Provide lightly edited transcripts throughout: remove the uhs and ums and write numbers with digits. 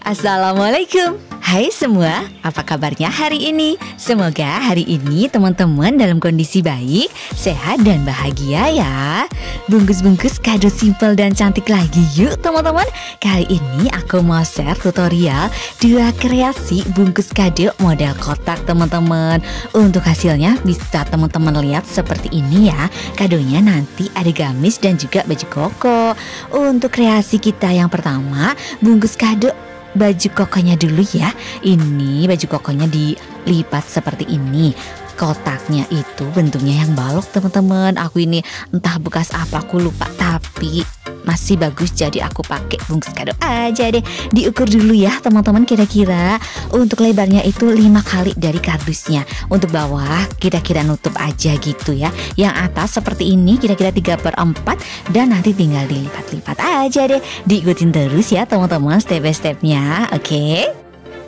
Assalamualaikum. Hai semua, apa kabarnya hari ini? Semoga hari ini teman-teman dalam kondisi baik, sehat dan bahagia ya. Bungkus-bungkus kado simpel dan cantik lagi yuk teman-teman. Kali ini aku mau share tutorial 2 kreasi bungkus kado model kotak teman-teman. Untuk hasilnya bisa teman-teman lihat seperti ini ya. Kadonya nanti ada gamis dan juga baju koko. Untuk kreasi kita yang pertama, bungkus kado baju kokonya dulu ya. Ini baju kokonya dilipat seperti ini. Kotaknya itu bentuknya yang balok teman-teman. Aku ini entah bekas apa aku lupa, tapi masih bagus jadi aku pakai bungkus kado aja deh. Diukur dulu ya teman-teman, kira-kira untuk lebarnya itu 5 kali dari kardusnya. Untuk bawah kira-kira nutup aja gitu ya. Yang atas seperti ini kira-kira 3/4 dan nanti tinggal dilipat-lipat aja deh. Diikutin terus ya teman-teman step by stepnya, oke?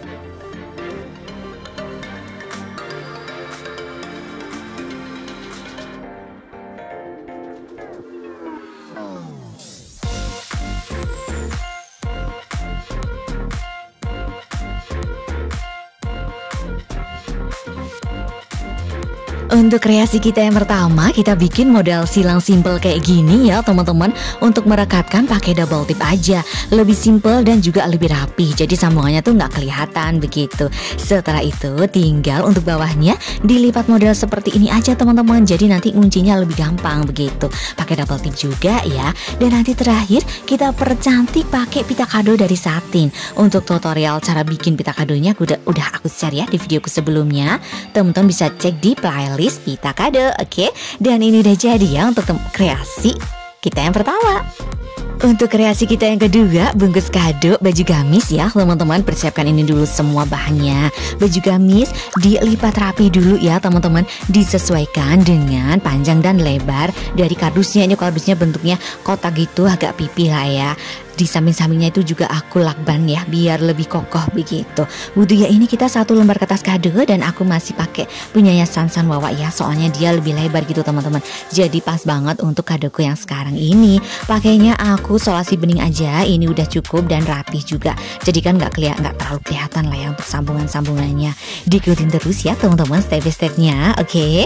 Untuk kreasi kita yang pertama, kita bikin model silang simple kayak gini ya teman-teman. Untuk merekatkan pakai double tip aja, lebih simple dan juga lebih rapi. Jadi sambungannya tuh nggak kelihatan begitu. Setelah itu tinggal untuk bawahnya dilipat model seperti ini aja teman-teman. Jadi nanti nguncinya lebih gampang begitu. Pakai double tip juga ya. Dan nanti terakhir kita percantik pakai pita kado dari satin. Untuk tutorial cara bikin pita kadonya udah aku share ya di videoku sebelumnya. Teman-teman bisa cek di playlist pita kado, oke? Dan ini udah jadi ya untuk kreasi kita yang pertama. Untuk kreasi kita yang kedua, bungkus kado baju gamis ya teman-teman. Persiapkan ini dulu semua bahannya. Baju gamis dilipat rapi dulu ya teman-teman. Disesuaikan dengan panjang dan lebar dari kardusnya. Ini kardusnya bentuknya kotak gitu, agak pipih lah ya. Di samping-sampingnya itu juga aku lakban ya, biar lebih kokoh begitu. Butuhnya ini kita 1 lembar kertas kado dan aku masih pakai punyanya Sansan Wawa ya, soalnya dia lebih lebar gitu teman-teman. Jadi pas banget untuk kadoku yang sekarang ini. Pakainya aku solasi bening aja, ini udah cukup dan rapih juga. Jadi kan nggak terlalu kelihatan lah ya untuk sambungan-sambungannya. Diikutin terus ya teman-teman step by stepnya, oke?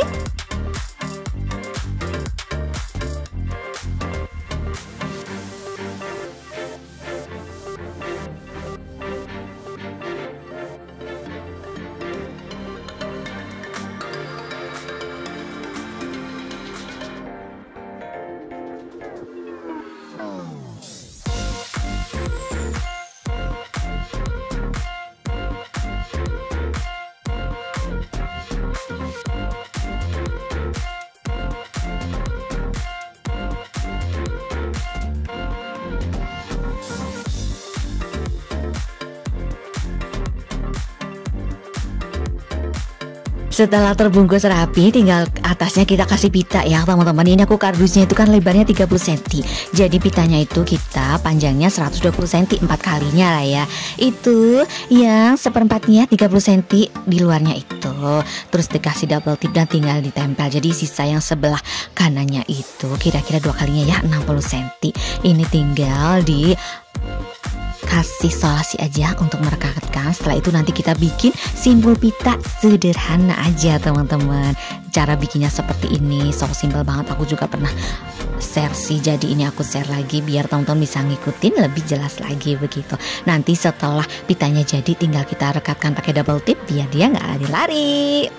Setelah terbungkus rapi, tinggal atasnya kita kasih pita ya teman-teman. Ini aku kardusnya itu kan lebarnya 30 cm. Jadi pitanya itu kita panjangnya 120 cm 4 kalinya lah ya. Itu yang seperempatnya 30 cm di luarnya itu. Terus dikasih double tip dan tinggal ditempel. Jadi sisa yang sebelah kanannya itu kira-kira 2 kalinya ya 60 cm. Ini tinggal di kasih solasi aja untuk merekatkan. Setelah itu nanti kita bikin simpul pita sederhana aja teman-teman. Cara bikinnya seperti ini, so simpel banget. Aku juga pernah share sih, jadi ini aku share lagi biar teman-teman bisa ngikutin lebih jelas lagi begitu. Nanti setelah pitanya jadi tinggal kita rekatkan pakai double tip biar dia nggak lari-lari.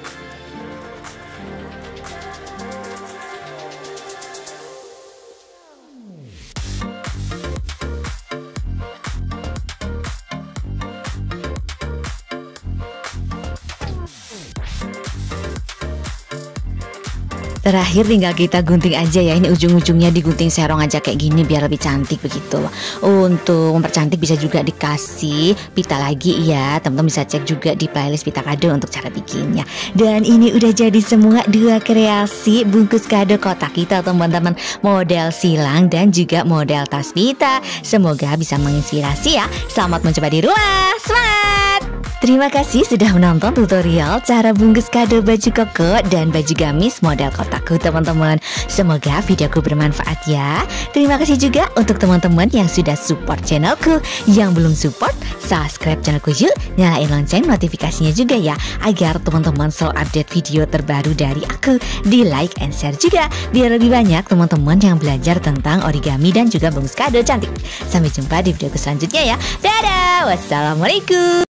Terakhir tinggal kita gunting aja ya. Ini ujung-ujungnya digunting serong aja kayak gini biar lebih cantik begitu. Untuk mempercantik bisa juga dikasih pita lagi ya. Teman-teman bisa cek juga di playlist pita kado untuk cara bikinnya. Dan ini udah jadi semua 2 kreasi bungkus kado kotak kita teman-teman. Model silang dan juga model tas pita. Semoga bisa menginspirasi ya. Selamat mencoba di rumah. Semangat! Terima kasih sudah menonton tutorial cara bungkus kado baju koko dan baju gamis model kotakku teman-teman. Semoga videoku bermanfaat ya. Terima kasih juga untuk teman-teman yang sudah support channelku. Yang belum support, subscribe channelku yuk, nyalain lonceng notifikasinya juga ya, agar teman-teman selalu update video terbaru dari aku. Di like and share juga, biar lebih banyak teman-teman yang belajar tentang origami dan juga bonus kado cantik. Sampai jumpa di videoku selanjutnya ya. Dadah, wassalamualaikum.